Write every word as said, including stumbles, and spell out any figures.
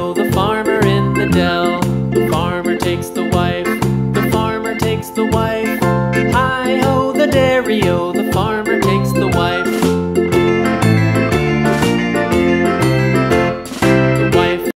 dairy-o, the farmer in the dell. The farmer takes the wife, the farmer takes the wife. Hi-ho, the dairy-o, the farmer takes the wife.